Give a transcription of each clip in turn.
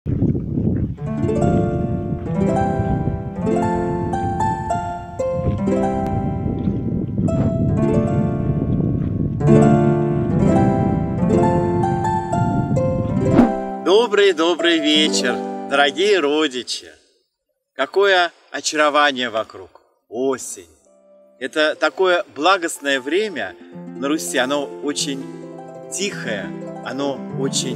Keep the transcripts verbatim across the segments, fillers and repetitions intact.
Добрый-добрый вечер, дорогие родичи! Какое очарование вокруг! Осень! Это такое благостное время на Руси, оно очень тихое, оно очень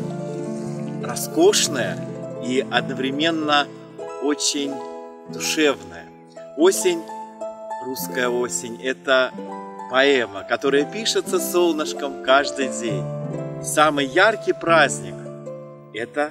роскошное и одновременно очень душевное. Осень, русская осень, это поэма, которая пишется солнышком каждый день. Самый яркий праздник – это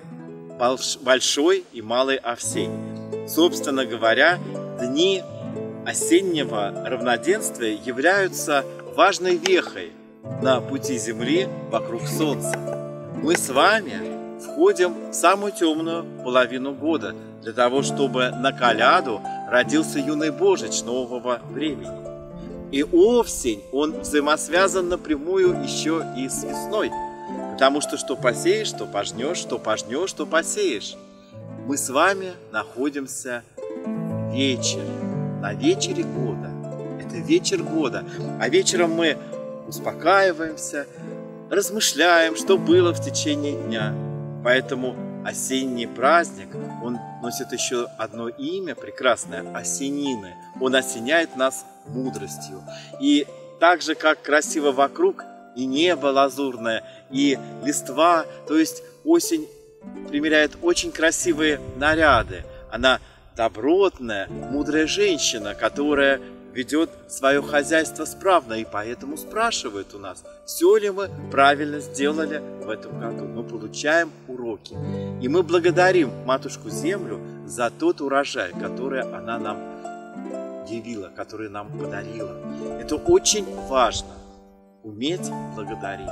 Большой и Малый Овсень. Собственно говоря, дни осеннего равноденствия являются важной вехой на пути Земли вокруг Солнца. Мы с вами входим в самую темную половину года для того, чтобы на коляду родился юный Божич нового времени. И осень, он взаимосвязан напрямую еще и с весной, потому что что посеешь, то пожнешь, что пожнешь, то посеешь. Мы с вами находимся в вечере, на вечере года. Это вечер года. А вечером мы успокаиваемся, размышляем, что было в течение дня. Поэтому осенний праздник, он носит еще одно имя прекрасное – осенины. Он осеняет нас мудростью. И так же, как красиво вокруг, и небо лазурное, и листва, то есть осень примеряет очень красивые наряды. Она добротная, мудрая женщина, которая ведет свое хозяйство справно, и поэтому спрашивает у нас, все ли мы правильно сделали в этом году. Мы получаем уроки, и мы благодарим Матушку Землю за тот урожай, который она нам явила, который нам подарила. Это очень важно. Уметь благодарить.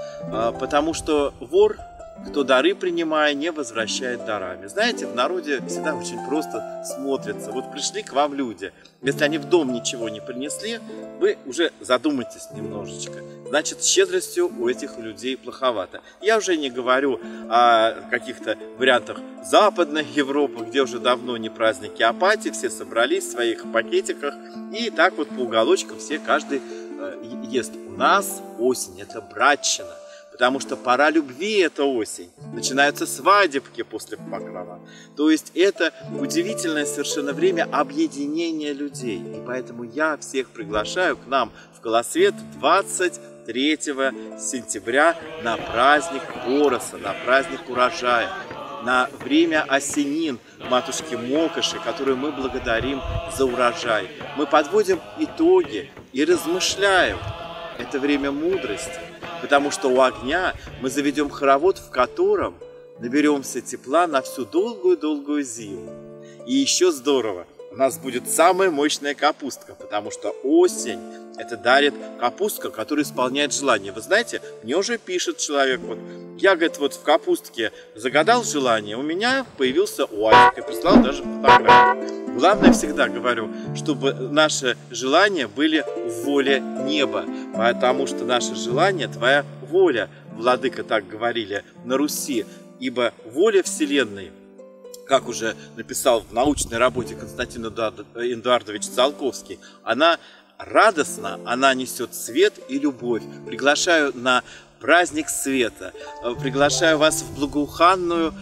Потому что вор, кто дары принимая, не возвращает дарами. Знаете, в народе всегда очень просто смотрится. Вот пришли к вам люди. Если они в дом ничего не принесли, вы уже задумайтесь немножечко. Значит, с щедростью у этих людей плоховато. Я уже не говорю о каких-то вариантах Западной Европы, где уже давно не праздники апатии, все собрались в своих пакетиках и так вот по уголочкам все каждый ест. У нас осень – это братчина, потому что пора любви – это осень. Начинаются свадебки после покрова. То есть это удивительное совершенно время объединения людей. И поэтому я всех приглашаю к нам в Колосвет двадцать третьего сентября на праздник Бороса, на праздник урожая, на время осенин Матушки Мокоши, которую мы благодарим за урожай. Мы подводим итоги и размышляем. Это время мудрости, потому что у огня мы заведем хоровод, в котором наберемся тепла на всю долгую-долгую зиму. И еще здорово, у нас будет самая мощная капустка, потому что осень – это дарит капустка, которая исполняет желание. Вы знаете, мне уже пишет человек, вот, я, говорит, вот в капустке загадал желание, у меня появился уазик, и прислал даже фотографию. Главное, всегда говорю, чтобы наши желания были в воле неба, потому что наше желание – твоя воля, владыка так говорили на Руси, ибо воля Вселенной, как уже написал в научной работе Константин Эдуардович Циолковский, она радостна, она несет свет и любовь. Приглашаю на праздник света, приглашаю вас в благоуханную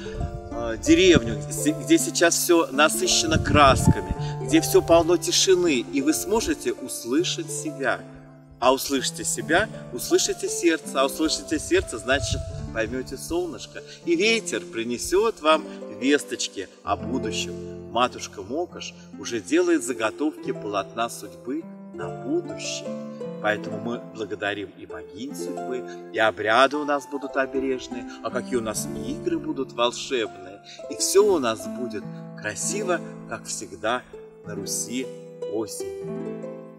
деревню, где сейчас все насыщено красками, где все полно тишины, и вы сможете услышать себя. А услышите себя, услышите сердце, а услышите сердце, значит, поймете солнышко. И ветер принесет вам весточки о будущем. Матушка Мокош уже делает заготовки полотна судьбы на будущее. Поэтому мы благодарим и богинь судьбы, и обряды у нас будут обережные, а какие у нас игры будут волшебные. И все у нас будет красиво, как всегда на Руси осенью.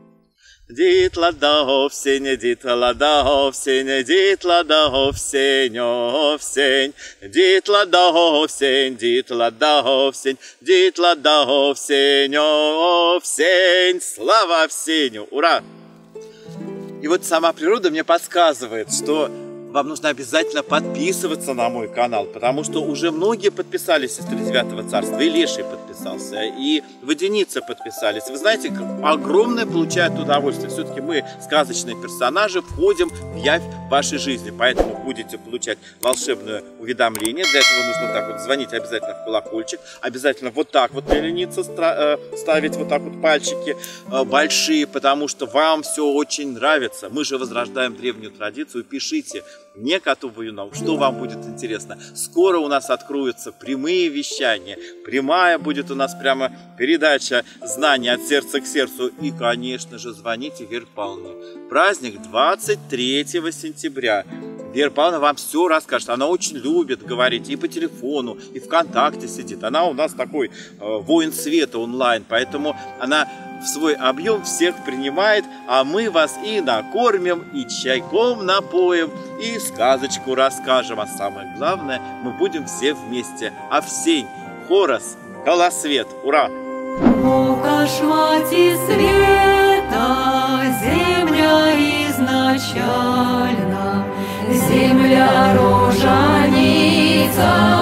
Дітла да овсень, дітла да овсень, дітла да овсень, овсень, дітла да овсень, дітла да овсень, дітла да овсень, овсень. Слава Овсенью! Ура! И вот сама природа мне подсказывает, что вам нужно обязательно подписываться на мой канал, потому что уже многие подписались из тридевятого царства, и Леший подписался, и Водяница подписались. Вы знаете, огромное получают удовольствие. Все-таки мы, сказочные персонажи, входим в явь вашей жизни, поэтому будете получать волшебное уведомление. Для этого нужно так вот звонить обязательно в колокольчик, обязательно вот так вот не лениться ставить вот так вот пальчики большие, потому что вам все очень нравится. Мы же возрождаем древнюю традицию. Пишите мне, коту Баюнову, что вам будет интересно. Скоро у нас откроются прямые вещания. Прямая будет у нас прямо передача знаний от сердца к сердцу. И, конечно же, звоните Вере Павловне. Праздник двадцать третьего сентября. Вера Павловна вам все расскажет. Она очень любит говорить и по телефону, и ВКонтакте сидит. Она у нас такой э, воин света онлайн, поэтому она в свой объем всех принимает, а мы вас и накормим, и чайком напоим, и сказочку расскажем. А самое главное, мы будем все вместе. Овсень, Хорос, Колосвет. Ура! О кошмате света, земля изначально, земля рожаница.